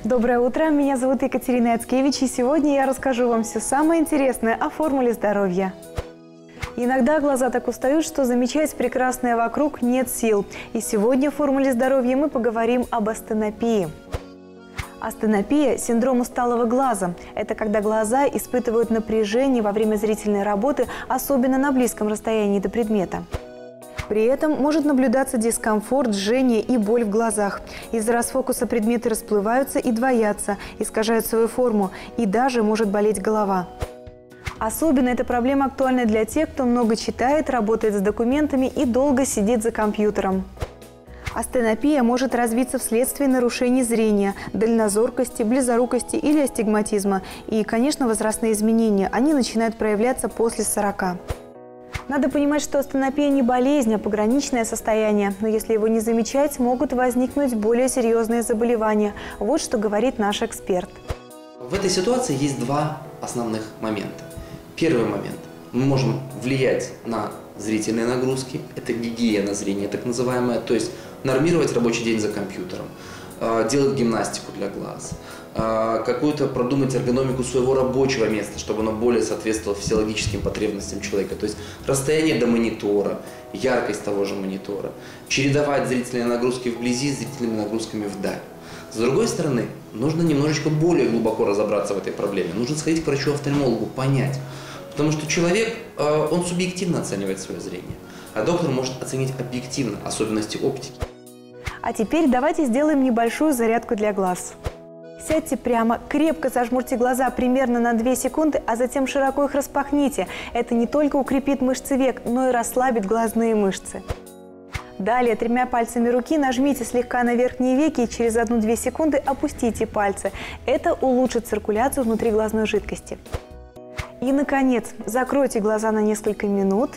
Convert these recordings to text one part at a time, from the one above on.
Доброе утро, меня зовут Екатерина Яцкевич, и сегодня я расскажу вам все самое интересное о формуле здоровья. Иногда глаза так устают, что замечать прекрасное вокруг нет сил. И сегодня в формуле здоровья мы поговорим об астенопии. Астенопия – синдром усталого глаза. Это когда глаза испытывают напряжение во время зрительной работы, особенно на близком расстоянии до предмета. При этом может наблюдаться дискомфорт, жжение и боль в глазах. Из-за расфокуса предметы расплываются и двоятся, искажают свою форму, и даже может болеть голова. Особенно эта проблема актуальна для тех, кто много читает, работает с документами и долго сидит за компьютером. Астенопия может развиться вследствие нарушений зрения, дальнозоркости, близорукости или астигматизма. И, конечно, возрастные изменения. Они начинают проявляться после 40. Надо понимать, что астенопия не болезнь, а пограничное состояние. Но если его не замечать, могут возникнуть более серьезные заболевания. Вот что говорит наш эксперт. В этой ситуации есть два основных момента. Первый момент. Мы можем влиять на зрительные нагрузки. Это гигиена зрения, так называемая. То есть нормировать рабочий день за компьютером, делать гимнастику для глаз, какую-то продумать эргономику своего рабочего места, чтобы оно более соответствовало физиологическим потребностям человека. То есть расстояние до монитора, яркость того же монитора, чередовать зрительные нагрузки вблизи с зрительными нагрузками вдаль. С другой стороны, нужно немножечко более глубоко разобраться в этой проблеме. Нужно сходить к врачу-офтальмологу, понять. Потому что человек, он субъективно оценивает свое зрение, а доктор может оценить объективно особенности оптики. А теперь давайте сделаем небольшую зарядку для глаз. Сядьте прямо, крепко зажмурьте глаза примерно на 2 секунды, а затем широко их распахните. Это не только укрепит мышцы век, но и расслабит глазные мышцы. Далее 3 пальцами руки нажмите слегка на верхние веки и через 1-2 секунды опустите пальцы. Это улучшит циркуляцию внутри глазной жидкости. И, наконец, закройте глаза на несколько минут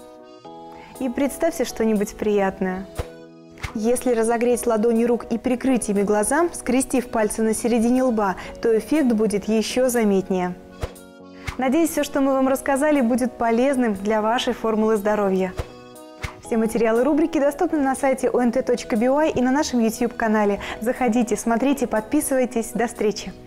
и представьте что-нибудь приятное. Если разогреть ладони рук и прикрыть ими глаза, скрестив пальцы на середине лба, то эффект будет еще заметнее. Надеюсь, все, что мы вам рассказали, будет полезным для вашей формулы здоровья. Все материалы рубрики доступны на сайте ont.by и на нашем YouTube-канале. Заходите, смотрите, подписывайтесь. До встречи!